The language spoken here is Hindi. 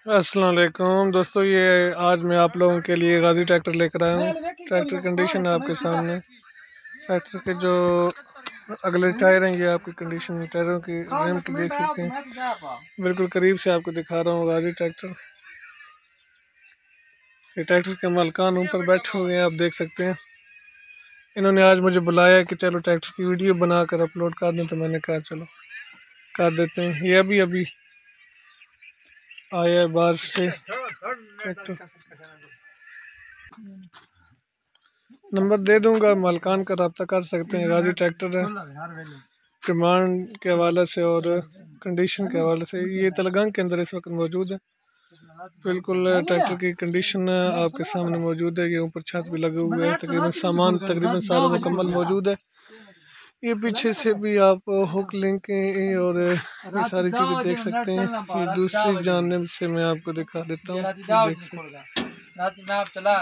अस्सलाम वालेकुम दोस्तों, ये आज मैं आप लोगों के लिए गाजी ट्रैक्टर लेकर आया हूँ। ट्रैक्टर कंडीशन है आपके सामने। ट्रैक्टर के जो अगले टायर हैं ये आपकी कंडीशन टायरों की रिम की देख सकते हैं। बिल्कुल करीब से आपको दिखा रहा हूँ गाजी ट्रैक्टर। ये ट्रैक्टर के मालिकान ऊपर बैठे हुए हैं, आप देख सकते हैं। इन्होंने आज मुझे बुलाया कि चलो ट्रैक्टर की वीडियो बनाकर अपलोड कर दें, तो मैंने कहा चलो कर देते हैं। ये अभी अभी आया है बाहर से ट्रैक्टर। नंबर दे दूंगा, मालिकान का रब्ता कर सकते हैं। गाजी ट्रैक्टर है, डिमांड के हवाले से और कंडीशन के हवाले से ये तलगंग के अंदर इस वक्त मौजूद है। बिल्कुल ट्रैक्टर की कंडीशन आपके सामने मौजूद है। ये ऊपर छत भी लगे हुए हैं, तकरीबन सामान तकरीबन सारा मुकम्मल मौजूद है। ये पीछे से भी आप हुक लिंक और ये सारी चीज़ें देख सकते हैं। ये दूसरी जानिब से मैं आपको दिखा देता हूँ।